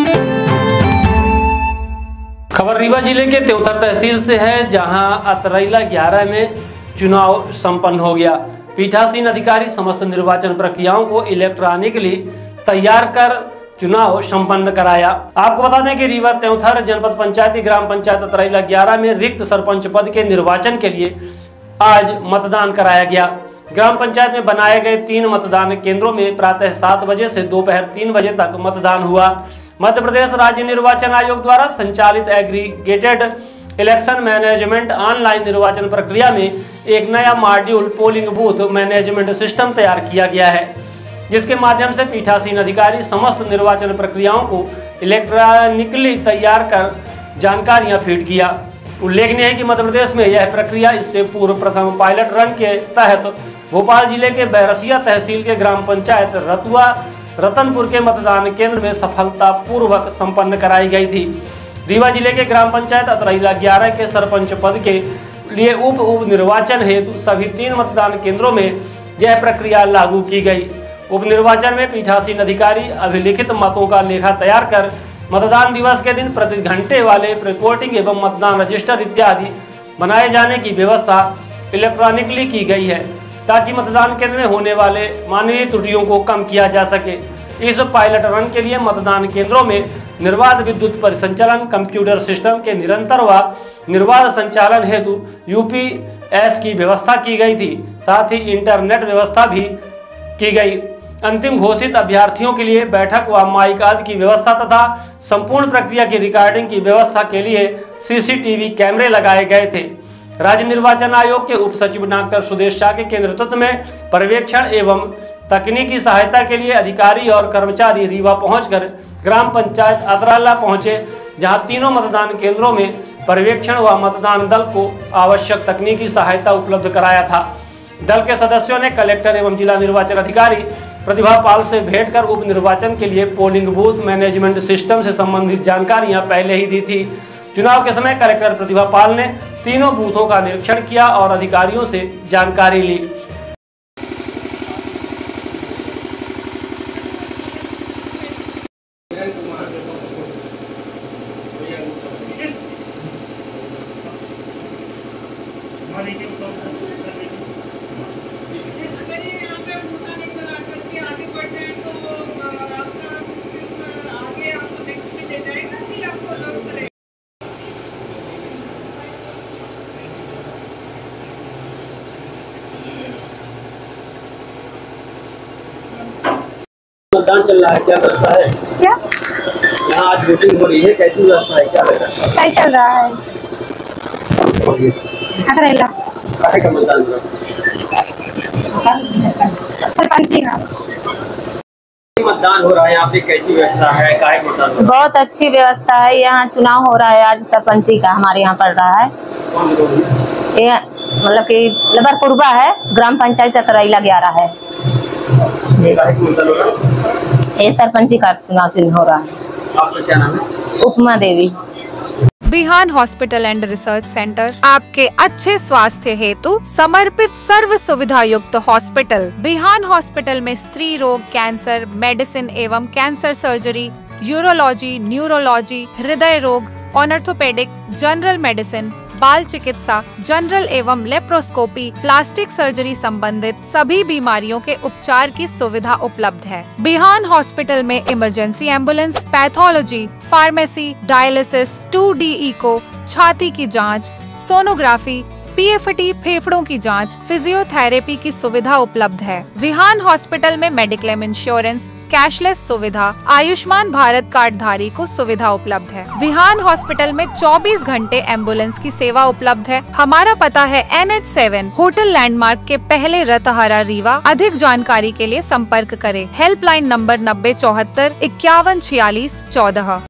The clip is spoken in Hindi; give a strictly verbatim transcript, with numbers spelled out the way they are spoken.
खबर रीवा जिले के त्योंथर तहसील से है, जहां अतरैला ग्यारह में चुनाव संपन्न हो गया। पीठासीन अधिकारी समस्त निर्वाचन प्रक्रियाओं को इलेक्ट्रॉनिकली तैयार कर चुनाव संपन्न कराया। आपको बता दें कि रीवा त्योंथर जनपद पंचायती ग्राम पंचायत अतरैला ग्यारह में रिक्त सरपंच पद के निर्वाचन के लिए आज मतदान कराया गया। ग्राम पंचायत में बनाए गए तीन मतदान केंद्रों में प्रातः सात बजे से दोपहर तीन बजे तक मतदान हुआ। मध्य प्रदेश राज्य निर्वाचन आयोग द्वारा संचालित एग्रीगेटेड इलेक्शन मैनेजमेंट ऑनलाइन निर्वाचन प्रक्रिया में एक नया module polling booth management system तैयार किया गया है, जिसके माध्यम से पीठासीन अधिकारी समस्त निर्वाचन प्रक्रियाओं को इलेक्ट्रॉनिकली तैयार कर जानकारियां फीड किया। उल्लेखनीय है कि मध्य प्रदेश में यह प्रक्रिया इससे पूर्व प्रथम पायलट रन के तहत भोपाल जिले के बैरसिया तहसील के ग्राम पंचायत रतुआ रतनपुर के मतदान केंद्र में सफलतापूर्वक संपन्न कराई गई थी। रीवा जिले के ग्राम पंचायत अतरैला ग्यारह के सरपंच पद के लिए उप उप निर्वाचन हेतु सभी तीन मतदान केंद्रों में यह प्रक्रिया लागू की गई। उप निर्वाचन में पीठासीन अधिकारी अभिलिखित मतों का लेखा तैयार कर मतदान दिवस के दिन प्रति घंटे वाले रिकॉर्डिंग एवं मतदान रजिस्टर इत्यादि बनाए जाने की व्यवस्था इलेक्ट्रॉनिकली की गई है, ताकि मतदान केंद्र में होने वाले मानवीय त्रुटियों को कम किया जा सके। इस पायलट रन के लिए मतदान केंद्रों में निर्बाध विद्युत परिसंचालन, कंप्यूटर सिस्टम के निरंतर व निर्बाध संचालन हेतु यूपीएस की व्यवस्था की गई थी। साथ ही इंटरनेट व्यवस्था भी की गई। अंतिम घोषित अभ्यर्थियों के लिए बैठक व माइक आदि की व्यवस्था तथा संपूर्ण प्रक्रिया की रिकॉर्डिंग की व्यवस्था के लिए सीसीटीवी कैमरे लगाए गए थे। राज्य निर्वाचन आयोग के उप सचिव डॉक्टर सुदेश शाह के नेतृत्व में पर्यवेक्षण एवं तकनीकी सहायता के लिए अधिकारी और कर्मचारी रीवा पहुंचकर ग्राम पंचायत अतरैला पहुंचे, जहां तीनों मतदान केंद्रों में पर्यवेक्षण व मतदान दल को आवश्यक तकनीकी सहायता उपलब्ध कराया था। दल के सदस्यों ने कलेक्टर एवं जिला निर्वाचन अधिकारी प्रतिभा पाल से भेंट कर उप निर्वाचन के लिए पोलिंग बूथ मैनेजमेंट सिस्टम से संबंधित जानकारियां पहले ही दी थी। चुनाव के समय कलेक्टर प्रतिभा पाल ने तीनों बूथों का निरीक्षण किया और अधिकारियों से जानकारी ली। मतदान चल रहा है, क्या व्यवस्था है? क्या यहाँ आज वोटिंग हो रही है, कैसी व्यवस्था है, क्या लग रहा है? सही चल रहा है। अतरैला काहे का मतदान हो सरपंची का मतदान हो रहा है, यहाँ पे कैसी व्यवस्था है, काहे का मतदान हो रहा है? बहुत अच्छी व्यवस्था है। यहाँ चुनाव हो रहा है आज सरपंची का, हमारे यहाँ पड़ रहा है। ये मतलब कि लबरपुरबा है, ग्राम पंचायत अतरैला ग्यारह है। ये सरपंची का चुनाव चुनाव हो रहा है। आपका क्या नाम है? Upma Devi. Bihan hospital and research centre आपके अच्छे स्वास्थ्य हेतु समर्पित सर्व सुविधा युक्त हॉस्पिटल। बिहान हॉस्पिटल में स्त्री रोग, कैंसर, मेडिसिन एवं कैंसर सर्जरी, यूरोलॉजी, न्यूरोलॉजी, हृदय रोग, ऑर्थोपेडिक, जनरल मेडिसिन, बाल चिकित्सा, जनरल एवं लेप्रोस्कोपी, प्लास्टिक सर्जरी संबंधित सभी बीमारियों के उपचार की सुविधा उपलब्ध है। बिहान हॉस्पिटल में emergency ambulance, pathology, pharmacy, dialysis, two D echo, छाती की जांच, सोनोग्राफी, पीएफटी, फेफड़ों की जांच, फिजियोथेरेपी की सुविधा उपलब्ध है। विहान हॉस्पिटल में मेडिक्लेम इंश्योरेंस, कैशलेस सुविधा, आयुष्मान भारत कार्ड धारी को सुविधा उपलब्ध है। विहान हॉस्पिटल में चौबीस घंटे एम्बुलेंस की सेवा उपलब्ध है। हमारा पता है N H seven hotel landmark के पहले रतहरा रीवा। अधिक जानकारी के लिए संपर्क करें। हेल्पलाइन नंबर नब्बे चौहत्तर इक्यावन छियालीस चौदह।